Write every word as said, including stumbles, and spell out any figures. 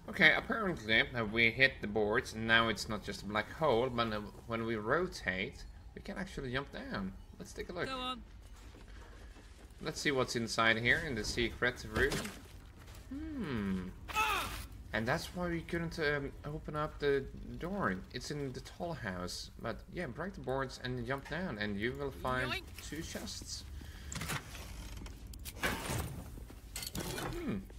Okay, apparently uh, we hit the boards and now it's not just a black hole, but uh, when we rotate, we can actually jump down. Let's take a look. Go on. Let's see what's inside here in the secret room. Hmm. And that's why we couldn't um, open up the door. It's in the tall house. But yeah, break the boards and jump down and you will find Yoink. two chests. Hmm.